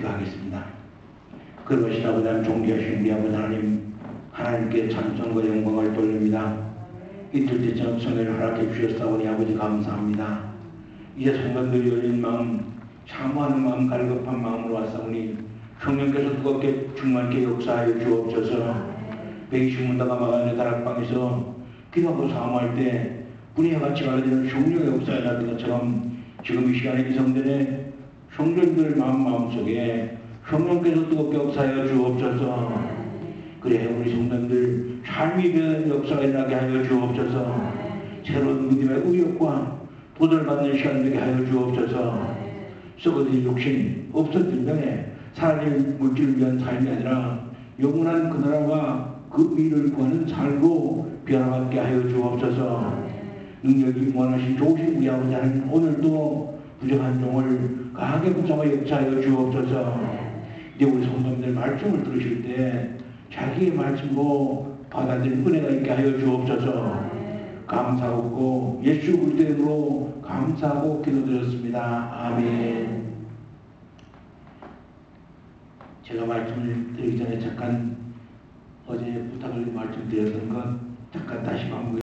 기도하겠습니다. 그러시다 보다는 존귀하신 우리 아버지 하나님, 하나님께 찬송과 영광을 돌립니다. 이틀 때처럼 성회를 허락해 주셨사오니 아버지 감사합니다. 이제 성도들이 열린 마음, 사모하는 마음, 갈급한 마음으로 왔사오니 성령께서 뜨겁게 충만케 역사하여 주옵소서. 120문다가 막아내 다락방에서 기도하고 사모할 때 분이와 같이 가르치는 성령의 역사에 나던 것처럼 지금 이 시간에 이 성전에 성도들 마음속에 성령께서 뜨겁게 역사하여 주옵소서. 그래 우리 성도들 삶이 되는 역사가 일어나게 하여 주옵소서. 새로운 믿음의 의욕과 도전받는 시간 되게 하여 주옵소서. 썩어진 욕심 없어진 명예 사라진 물질을 위한 삶이 아니라 영원한 그 나라와 그 의를 구하는 삶으로 변화받게 하여 주옵소서. 능력이 무한하신 좋으신 우리 아버지 하나님, 오늘도 부족한 종을 강하게 붙잡아 역사하여 주옵소서. 이제 우리 성도님들 말씀을 들으실 때 자기의 말씀으로 받아들이는 은혜가 있게 하여 주옵소서. 감사하고 예수 그리스도의 이름으로 감사하고 기도드렸습니다. 아멘. 제가 말씀을 드리기 전에 잠깐 어제 부탁을 말씀드렸던 것 잠깐 다시 반복해